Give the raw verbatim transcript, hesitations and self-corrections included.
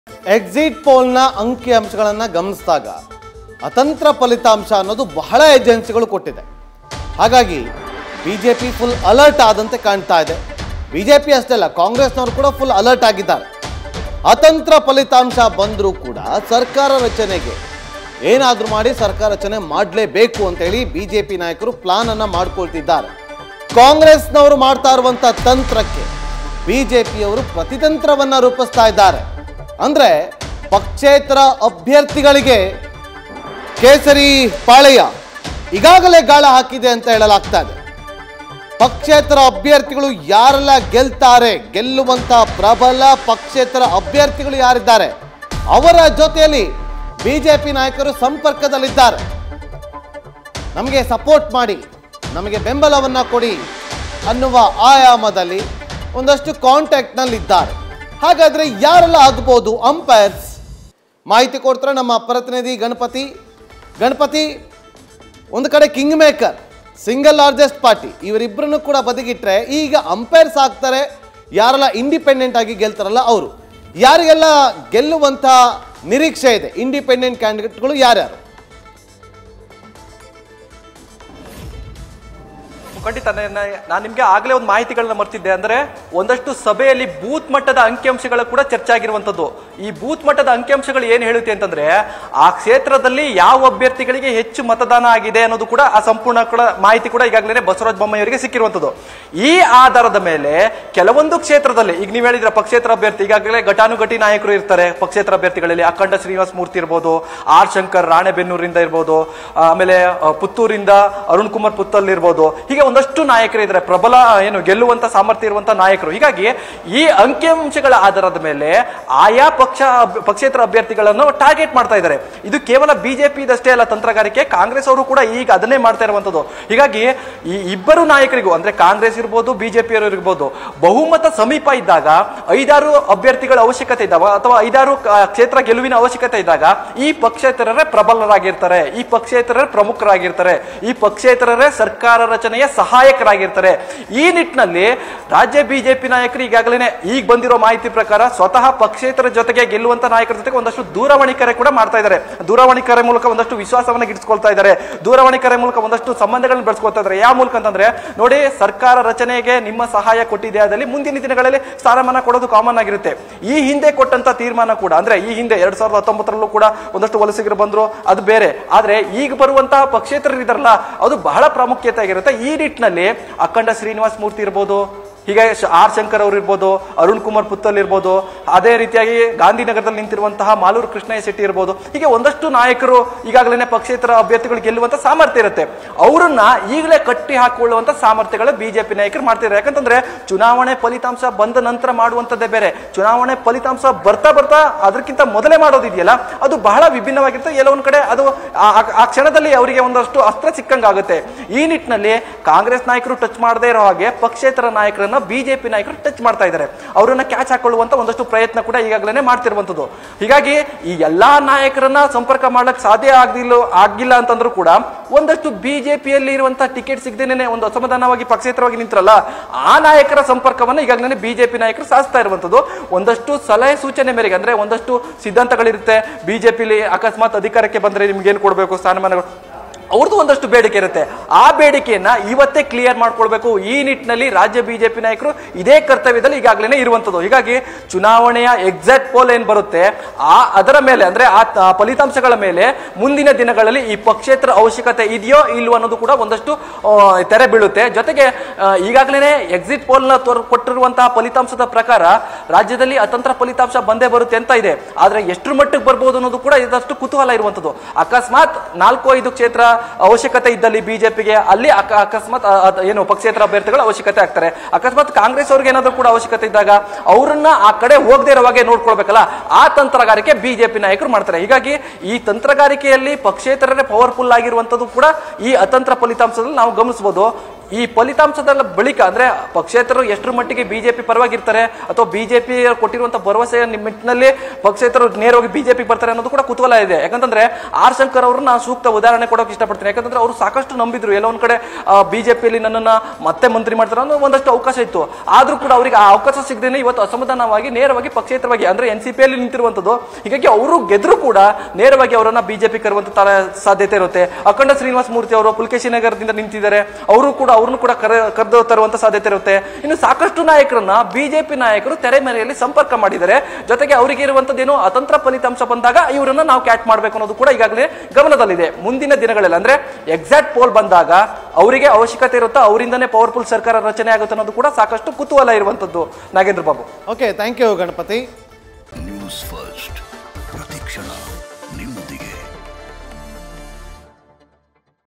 Exit ಪೋಲ್ನ ಅಂಕಿ ಅಂಶಗಳನ್ನು ಗಮನಿಸಿದಾಗ ಅತಂತ್ರ ಫಲಿತಾಂಶ ಅನ್ನೋದು ಬಹಳ ಏಜೆನ್ಸಿಗಳು ಕೊಟ್ಟಿದೆ. ಹಾಗಾಗಿ ಬಿಜೆಪಿ ಫುಲ್ ಅಲರ್ಟ್ ಆದಂತೆ ಕಾಣ್ತಾ ಇದೆ. ಬಿಜೆಪಿ ಅಷ್ಟೇ ಅಲ್ಲ, ಕಾಂಗ್ರೆಸ್ನವರು ಕೂಡ ಫುಲ್ ಅಲರ್ಟ್ ಆಗಿದ್ದಾರೆ. ಅತಂತ್ರ ಫಲಿತಾಂಶ ಬಂದರೂ ಕೂಡ ಸರ್ಕಾರ ರಚನೆಗೆ ಏನಾದರೂ ಮಾಡಿ ಸರ್ಕಾರ ರಚನೆ ಮಾಡಲೇಬೇಕು ಅಂತೇಳಿ ಬಿಜೆಪಿ ನಾಯಕರು ಪ್ಲಾನ್ ಅನ್ನ ಮಾಡ್ಕೊಳ್ತಿದ್ದಾರೆ. ಕಾಂಗ್ರೆಸ್ನವರು ಮಾಡ್ತಾ ಇರುವಂಥ ತಂತ್ರಕ್ಕೆ ಬಿಜೆಪಿಯವರು ಪ್ರತಿತಂತ್ರವನ್ನ ರೂಪಿಸ್ತಾ ಇದ್ದಾರೆ. ಅಂದ್ರೆ ಪಕ್ಷೇತರ ಅಭ್ಯರ್ಥಿಗಳಿಗೆ ಕೇಸರಿ ಪಾಳೆಯ ಈಗಾಗಲೇ ಗಾಳ ಹಾಕಿದೆ ಅಂತ ಹೇಳಲಾಗ್ತಾ ಇದೆ. ಪಕ್ಷೇತರ ಅಭ್ಯರ್ಥಿಗಳು ಯಾರೆಲ್ಲ ಗೆಲ್ತಾರೆ, ಗೆಲ್ಲುವಂತ ಪ್ರಬಲ ಪಕ್ಷೇತರ ಅಭ್ಯರ್ಥಿಗಳು ಯಾರಿದ್ದಾರೆ ಅವರ ಜೊತೆಯಲ್ಲಿ ಬಿಜೆಪಿ ನಾಯಕರು ಸಂಪರ್ಕದಲ್ಲಿದ್ದಾರೆ. ನಮಗೆ ಸಪೋರ್ಟ್ ಮಾಡಿ, ನಮಗೆ ಬೆಂಬಲವನ್ನ ಕೊಡಿ ಅನ್ನುವ ಆಯಾಮದಲ್ಲಿ ಒಂದಷ್ಟು ಕಾಂಟ್ಯಾಕ್ಟ್ನಲ್ಲಿ ಇದ್ದಾರೆ. ಹಾಗಾದ್ರೆ ಯಾರೆಲ್ಲ ಆಗ್ಬೋದು ಅಂಪೈರ್ಸ್? ಮಾಹಿತಿ ಕೊಡ್ತಾರೆ ನಮ್ಮ ಪ್ರತಿನಿಧಿ ಗಣಪತಿ. ಗಣಪತಿ, ಒಂದು ಕಡೆ king maker, single largest party, ಇವರಿಬ್ಬರನ್ನು ಕೂಡ ಬದಿಗಿಟ್ರೆ ಈಗ ಅಂಪೈರ್ಸ್ ಆಗ್ತಾರೆ ಯಾರೆಲ್ಲ ಇಂಡಿಪೆಂಡೆಂಟ್ ಆಗಿ ಗೆಲ್ತಾರಲ್ಲ ಅವರು. ಯಾರಿಗೆಲ್ಲ ಗೆಲ್ಲುವಂತ ನಿರೀಕ್ಷೆ ಇದೆ? ಇಂಡಿಪೆಂಡೆಂಟ್ ಕ್ಯಾಂಡಿಡೇಟ್ಗಳು ಯಾರ್ಯಾರು? ಖಂಡಿತ ನಾನು ನಿಮಗೆ ಆಗಲೇ ಒಂದು ಮಾಹಿತಿಗಳನ್ನ ಮರ್ತಿದ್ದೆ. ಅಂದ್ರೆ ಒಂದಷ್ಟು ಸಭೆಯಲ್ಲಿ ಬೂತ್ ಮಟ್ಟದ ಅಂಕಿಅಂಶಗಳು ಕೂಡ ಚರ್ಚೆ ಆಗಿರುವಂತದ್ದು. ಈ ಬೂತ್ ಮಟ್ಟದ ಅಂಕಿಅಂಶಗಳು ಏನು ಹೇಳುತ್ತೆ ಅಂತಂದ್ರೆ ಆ ಕ್ಷೇತ್ರದಲ್ಲಿ ಯಾವ ಅಭ್ಯರ್ಥಿಗಳಿಗೆ ಹೆಚ್ಚು ಮತದಾನ ಆಗಿದೆ ಅನ್ನೋದು ಕೂಡ ಆ ಸಂಪೂರ್ಣ ಕೂಡ ಮಾಹಿತಿ ಕೂಡ ಈಗಾಗಲೇ ಬಸವರಾಜ ಬೊಮ್ಮಾಯಿ ಅವರಿಗೆ ಸಿಕ್ಕಿರುವಂತದ್ದು. ಈ ಆಧಾರದ ಮೇಲೆ ಕೆಲವೊಂದು ಕ್ಷೇತ್ರದಲ್ಲಿ ಈಗ ನೀವು ಹೇಳಿದ್ರ ಪಕ್ಷೇತರ ಅಭ್ಯರ್ಥಿ ಈಗಾಗಲೇ ಘಟಾನುಘಟಿ ನಾಯಕರು ಇರ್ತಾರೆ. ಪಕ್ಷೇತರ ಅಭ್ಯರ್ಥಿಗಳಲ್ಲಿ ಅಖಂಡ ಶ್ರೀನಿವಾಸ ಮೂರ್ತಿ ಇರ್ಬೋದು, ಆರ್ ಶಂಕರ್ ರಾಣೆಬೆನ್ನೂರಿಂದ ಇರ್ಬೋದು, ಆಮೇಲೆ ಪುತ್ತೂರಿಂದ ಅರುಣ್ ಕುಮಾರ್ ಪುತ್ತಲ್ ಇರ್ಬೋದು. ಹೀಗೆ ಒಂದಷ್ಟು ನಾಯಕರು ಇದ್ದಾರೆ, ಪ್ರಬಲ ಏನು ಗೆಲ್ಲುವಂತ ಸಾಮರ್ಥ್ಯ ಇರುವಂತಹ ನಾಯಕರು. ಹೀಗಾಗಿ ಈ ಅಂಕಿಅಂಶಗಳ ಆಧಾರದ ಮೇಲೆ ಆಯಾ ಪಕ್ಷ ಪಕ್ಷೇತರ ಅಭ್ಯರ್ಥಿಗಳನ್ನು ಟಾರ್ಗೆಟ್ ಮಾಡ್ತಾ ಇದ್ದಾರೆ. ಇದು ಕೇವಲ ಬಿಜೆಪಿ ಇದಷ್ಟೇ ಅಲ್ಲ ತಂತ್ರಗಾರಿಕೆ, ಕಾಂಗ್ರೆಸ್ ಅವರು ಕೂಡ ಈಗ ಅದನ್ನೇ ಮಾಡ್ತಾ ಇರುವಂತದ್ದು. ಹೀಗಾಗಿ ಈ ಇಬ್ಬರು ನಾಯಕರಿಗೂ ಅಂದ್ರೆ ಕಾಂಗ್ರೆಸ್ ಇರ್ಬೋದು ಬಿಜೆಪಿ ಅವರು ಇರ್ಬೋದು ಬಹುಮತ ಸಮೀಪ ಇದ್ದಾಗ ಐದಾರು ಅಭ್ಯರ್ಥಿಗಳ ಅವಶ್ಯಕತೆ ಇದ್ದಾಗ ಅಥವಾ ಐದಾರು ಕ್ಷೇತ್ರ ಗೆಲುವಿನ ಅವಶ್ಯಕತೆ ಇದ್ದಾಗ ಈ ಪಕ್ಷೇತರರೇ ಪ್ರಬಲರಾಗಿರ್ತಾರೆ, ಈ ಪಕ್ಷೇತರರೇ ಪ್ರಮುಖರಾಗಿರ್ತಾರೆ, ಈ ಪಕ್ಷೇತರರೇ ಸರ್ಕಾರ ರಚನೆಯ ಸಹಾಯಕರಾಗಿರ್ತಾರೆ. ಈ ನಿಟ್ಟಿನಲ್ಲಿ ರಾಜ್ಯ ಬಿಜೆಪಿ ನಾಯಕರು ಈಗಾಗಲೇ ಈಗ ಬಂದಿರೋ ಮಾಹಿತಿ ಪ್ರಕಾರ ಸ್ವತಃ ಪಕ್ಷೇತರ ಜೊತೆಗೆ ಗೆಲ್ಲುವಂತ ನಾಯಕರ ಜೊತೆಗೆ ಒಂದಷ್ಟು ದೂರವಾಣಿ ಕರೆ ಕೂಡ ಮಾಡ್ತಾ ಇದ್ದಾರೆ. ದೂರವಾಣಿ ಕರೆ ಮೂಲಕ ಒಂದಷ್ಟು ವಿಶ್ವಾಸವನ್ನ ಗಿಟ್ಟಿಸ್ಕೊಳ್ತಾ ಇದ್ದಾರೆ. ದೂರವಾಣಿ ಕರೆ ಮೂಲಕ ಒಂದಷ್ಟು ಸಂಬಂಧಗಳನ್ನು ಬೆಳೆಸ್ಕೊಳ್ತಾ ಇದ್ದಾರೆ. ಯಾವ ಮೂಲಕ ಅಂತಂದ್ರೆ, ನೋಡಿ ಸರ್ಕಾರ ರಚನೆಗೆ ನಿಮ್ಮ ಸಹಾಯ ಕೊಟ್ಟಿದೆ, ಅದರಲ್ಲಿ ಮುಂದಿನ ದಿನಗಳಲ್ಲಿ ಸ್ಥಾನಮಾನ ಕೊಡೋದು ಕಾಮನ್ ಆಗಿರುತ್ತೆ. ಈ ಹಿಂದೆ ಕೊಟ್ಟಂತ ತೀರ್ಮಾನ ಕೂಡ ಅಂದ್ರೆ ಈ ಹಿಂದೆ ಎರಡ್ ಸಾವಿರದ ಹತ್ತೊಂಬತ್ತರಲ್ಲೂ ಕೂಡ ಒಂದಷ್ಟು ವಲಸಿಗರು ಬಂದ್ರು, ಅದು ಬೇರೆ. ಆದ್ರೆ ಈಗ ಬರುವಂತಹ ಪಕ್ಷೇತರರು ಇದಾರಲ್ಲ ಅದು ಬಹಳ ಪ್ರಾಮುಖ್ಯತೆ ಆಗಿರುತ್ತೆ. ಈ ನಿಟ್ಟಿನಲ್ಲಿ ಅಖಂಡ ಶ್ರೀನಿವಾಸ ಮೂರ್ತಿ ಇರ್ಬೋದು, ಹೀಗೆ ಆರ್ ಶಂಕರ್ ಅವರು ಇರ್ಬೋದು, ಅರುಣ್ ಕುಮಾರ್ ಪುತ್ತಲ್ ಇರ್ಬೋದು, ಅದೇ ರೀತಿಯಾಗಿ ಗಾಂಧಿನಗರದಲ್ಲಿ ನಿಂತಿರುವಂತಹ ಮಾಲೂರು ಕೃಷ್ಣಯ್ಯ ಶೆಟ್ಟಿ ಇರ್ಬೋದು, ಹೀಗೆ ಒಂದಷ್ಟು ನಾಯಕರು ಈಗಾಗಲೇ ಪಕ್ಷೇತರ ಅಭ್ಯರ್ಥಿಗಳು ಗೆಲ್ಲುವಂತ ಸಾಮರ್ಥ್ಯ ಇರುತ್ತೆ. ಅವರನ್ನ ಈಗಲೇ ಕಟ್ಟಿ ಹಾಕೊಳ್ಳುವಂತ ಸಾಮರ್ಥ್ಯಗಳು ಬಿಜೆಪಿ ನಾಯಕರು ಮಾಡ್ತಿದ್ದಾರೆ. ಯಾಕಂತಂದ್ರೆ ಚುನಾವಣೆ ಫಲಿತಾಂಶ ಬಂದ ನಂತರ ಮಾಡುವಂತದ್ದೇ ಬೇರೆ, ಚುನಾವಣೆ ಫಲಿತಾಂಶ ಬರ್ತಾ ಬರ್ತಾ ಅದಕ್ಕಿಂತ ಮೊದಲೇ ಮಾಡೋದಿದೆಯಲ್ಲ ಅದು ಬಹಳ ವಿಭಿನ್ನವಾಗಿರುತ್ತೆ. ಎಲ್ಲೋ ಒಂದ್ ಕಡೆ ಅದು ಆ ಕ್ಷಣದಲ್ಲಿ ಅವರಿಗೆ ಒಂದಷ್ಟು ಅಸ್ತ್ರ ಸಿಕ್ಕಂಗಾಗುತ್ತೆ. ಈ ನಿಟ್ಟಿನಲ್ಲಿ ಕಾಂಗ್ರೆಸ್ ನಾಯಕರು ಟಚ್ ಮಾಡದೇ ಇರೋ ಹಾಗೆ ಪಕ್ಷೇತರ ನಾಯಕರನ್ನ ಬಿಜೆಪಿ ನಾಯಕರು ಟಚ್ ಮಾಡ್ತಾ ಇದ್ದಾರೆ. ಅವರನ್ನ ಕ್ಯಾಚ್ ಹಾಕೊಳ್ಳುವಂತ ಒಂದಷ್ಟು ಪ್ರಯತ್ನ ಕೂಡ ಈಗಾಗಲೇ ಮಾಡ್ತಿರುವಂತದ್ದು. ಹೀಗಾಗಿ ಈ ಎಲ್ಲಾ ನಾಯಕರನ್ನ ಸಂಪರ್ಕ ಮಾಡಕ್ ಸಾಧ್ಯ ಆಗಿಲ್ಲ ಆಗಿಲ್ಲ ಅಂತಂದ್ರೂ ಕೂಡ ಒಂದಷ್ಟು ಬಿಜೆಪಿಯಲ್ಲಿ ಇರುವಂತಹ ಟಿಕೆಟ್ ಸಿಗದೇನೆ ಒಂದು ಅಸಮಾಧಾನವಾಗಿ ಪಕ್ಷೇತರವಾಗಿ ನಿಂತಿರಲ್ಲ ಆ ನಾಯಕರ ಸಂಪರ್ಕವನ್ನ ಈಗಾಗಲೇ ಬಿಜೆಪಿ ನಾಯಕರು ಸಾಧಿಸ್ತಾ ಇರುವಂತದ್ದು. ಒಂದಷ್ಟು ಸಲಹೆ ಸೂಚನೆ ಮೇರೆಗೆ ಅಂದ್ರೆ ಒಂದಷ್ಟು ಸಿದ್ಧಾಂತಗಳಿರುತ್ತೆ. ಬಿಜೆಪಿಲಿ ಅಕಸ್ಮಾತ್ ಅಧಿಕಾರಕ್ಕೆ ಬಂದ್ರೆ ನಿಮ್ಗೆ ಏನ್ ಕೊಡ್ಬೇಕು ಸ್ಥಾನಮಾನಗಳು, ಅವ್ರದ್ದು ಒಂದಷ್ಟು ಬೇಡಿಕೆ ಇರುತ್ತೆ. ಆ ಬೇಡಿಕೆಯನ್ನ ಇವತ್ತೇ ಕ್ಲಿಯರ್ ಮಾಡ್ಕೊಳ್ಬೇಕು. ಈ ನಿಟ್ಟಿನಲ್ಲಿ ರಾಜ್ಯ ಬಿಜೆಪಿ ನಾಯಕರು ಇದೇ ಕರ್ತವ್ಯದಲ್ಲಿ ಈಗಾಗಲೇ ಇರುವಂತದ್ದು. ಹೀಗಾಗಿ ಚುನಾವಣೆಯ ಎಕ್ಸಾಕ್ಟ್ ಪೋಲ್ ಏನ್ ಬರುತ್ತೆ ಆ ಅದರ ಮೇಲೆ ಅಂದ್ರೆ ಆ ಫಲಿತಾಂಶಗಳ ಮೇಲೆ ಮುಂದಿನ ದಿನಗಳಲ್ಲಿ ಈ ಪಕ್ಷೇತರ ಅವಶ್ಯಕತೆ ಇದೆಯೋ ಇಲ್ವೋ ಅನ್ನೋದು ಕೂಡ ಒಂದಷ್ಟು ತೆರೆ ಬೀಳುತ್ತೆ. ಜೊತೆಗೆ ಈಗಾಗಲೇ ಎಕ್ಸಿಟ್ ಪೋಲ್ ನ ಕೊಟ್ಟಿರುವಂತಹ ಫಲಿತಾಂಶದ ಪ್ರಕಾರ ರಾಜ್ಯದಲ್ಲಿ ಅತಂತ್ರ ಫಲಿತಾಂಶ ಬಂದೇ ಬರುತ್ತೆ ಅಂತ ಇದೆ. ಆದ್ರೆ ಎಷ್ಟು ಮಟ್ಟಿಗೆ ಬರ್ಬೋದು ಅನ್ನೋದು ಕೂಡ ಇದಷ್ಟು ಕುತೂಹಲ ಇರುವಂತದ್ದು. ಅಕಸ್ಮಾತ್ ನಾಲ್ಕು ಐದು ಕ್ಷೇತ್ರ ಅವಶ್ಯಕತೆ ಇದ್ದಲ್ಲಿ ಬಿಜೆಪಿಗೆ ಅಲ್ಲಿ ಅಕಸ್ಮಾತ್ ಏನು ಪಕ್ಷೇತರ ಅಭ್ಯರ್ಥಿಗಳ ಅವಶ್ಯಕತೆ ಆಗ್ತಾರೆ. ಅಕಸ್ಮಾತ್ ಕಾಂಗ್ರೆಸ್ ಅವ್ರಿಗೆ ಏನಾದ್ರೂ ಕೂಡ ಅವಶ್ಯಕತೆ ಇದ್ದಾಗ ಅವರನ್ನ ಆ ಕಡೆ ಹೋಗದೆ ಇರೋ ಹಾಗೆ ನೋಡ್ಕೊಳ್ಬೇಕಲ್ಲ, ಆ ತಂತ್ರಗಾರಿಕೆ ಬಿಜೆಪಿ ನಾಯಕರು ಮಾಡ್ತಾರೆ. ಹೀಗಾಗಿ ಈ ತಂತ್ರಗಾರಿಕೆಯಲ್ಲಿ ಪಕ್ಷೇತರರೇ ಪವರ್ಫುಲ್ ಆಗಿರುವಂತದ್ದು ಕೂಡ ಈ ಅತಂತ್ರ ಫಲಿತಾಂಶದಲ್ಲಿ ನಾವು ಗಮನಿಸಬಹುದು. ಈ ಫಲಿತಾಂಶದ ಬಳಿಕ ಅಂದ್ರೆ ಪಕ್ಷೇತರರು ಎಷ್ಟರ ಮಟ್ಟಿಗೆ ಬಿಜೆಪಿ ಪರವಾಗಿರ್ತಾರೆ ಅಥವಾ ಬಿಜೆಪಿ ಕೊಟ್ಟಿರುವಂತಹ ಭರವಸೆಯ ನಿಟ್ಟಿನಲ್ಲಿ ಪಕ್ಷೇತರರು ನೇರವಾಗಿ ಬಿಜೆಪಿ ಬರ್ತಾರೆ ಅನ್ನೋದು ಕೂಡ ಕುತೂಹಲ ಇದೆ. ಯಾಕಂತಂದ್ರೆ ಆರ್ ಶಂಕರ್ ಅವ್ರನ್ನ ಸೂಕ್ತ ಉದಾಹರಣೆ ಕೊಡೋಕೆ ಇಷ್ಟಪಡ್ತೀನಿ. ಯಾಕಂದ್ರೆ ಅವರು ಸಾಕಷ್ಟು ನಂಬಿದ್ರು, ಎಲ್ಲ ಒಂದ್ ಕಡೆ ಬಿಜೆಪಿಯಲ್ಲಿ ನನ್ನನ್ನ ಮತ್ತೆ ಮಂತ್ರಿ ಮಾಡ್ತಾರೆ ಅನ್ನೋ ಒಂದಷ್ಟು ಅವಕಾಶ ಇತ್ತು. ಆದ್ರೂ ಕೂಡ ಅವರಿಗೆ ಆ ಅವಕಾಶ ಸಿಗದೇನೆ ಇವತ್ತು ಅಸಮಾಧಾನವಾಗಿ ನೇರವಾಗಿ ಪಕ್ಷೇತರವಾಗಿ ಅಂದ್ರೆ ಎನ್ ಸಿ ಪಿ ಅಲ್ಲಿ ನಿಂತಿರುವಂತದ್ದು. ಹೀಗಾಗಿ ಅವರು ಗೆದ್ರು ಕೂಡ ನೇರವಾಗಿ ಅವರನ್ನ ಬಿಜೆಪಿ ಕರುವಂತ ಸಾಧ್ಯತೆ ಇರುತ್ತೆ. ಅಖಂಡ ಶ್ರೀನಿವಾಸ ಮೂರ್ತಿ ಅವರು ಪುಲ್ಕೇಶಿ ನಗರದಿಂದ ನಿಂತಿದ್ದಾರೆ, ಅವರು ಕೂಡ ಅವ್ರನ್ನು ಕೂಡ ಕರೆ ಕರೆದು ತರುವಂತ ಸಾಧ್ಯತೆ ಇರುತ್ತೆ. ಇನ್ನು ಸಾಕಷ್ಟು ನಾಯಕರನ್ನ ಬಿಜೆಪಿ ನಾಯಕರು ತೆರೆಮರೆಯಲ್ಲಿ ಸಂಪರ್ಕ ಮಾಡಿದ್ದಾರೆ. ಜೊತೆಗೆ ಅವರಿಗೆ ಇರುವಂತದ್ದೇನು ಅತಂತ್ರ ಫಲಿತಾಂಶ ಬಂದಾಗ ಇವರನ್ನ ನಾವು ಕ್ಯಾಚ್ ಮಾಡಬೇಕು ಅನ್ನೋದು ಕೂಡ ಈಗಾಗಲೇ ಗಮನದಲ್ಲಿದೆ. ಮುಂದಿನ ದಿನಗಳಲ್ಲಿ ಅಂದ್ರೆ ಎಕ್ಸಾಕ್ಟ್ ಪೋಲ್ ಬಂದಾಗ ಅವರಿಗೆ ಅವಶ್ಯಕತೆ ಇರುತ್ತಾ, ಅವರಿಂದನೇ ಪವರ್ಫುಲ್ ಸರ್ಕಾರ ರಚನೆ ಆಗುತ್ತೆ ಅನ್ನೋದು ಕೂಡ ಸಾಕಷ್ಟು ಕುತೂಹಲ ಇರುವಂತದ್ದು. Nagendra Babu. Okay, thank you Ganapathi. News first ಪ್ರತಿಕ್ಷಣ.